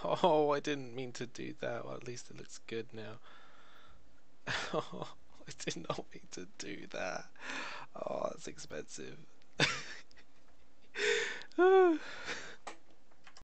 Oh, I didn't mean to do that. Well, at least it looks good now. Oh, I did not mean to do that. Oh, that's expensive.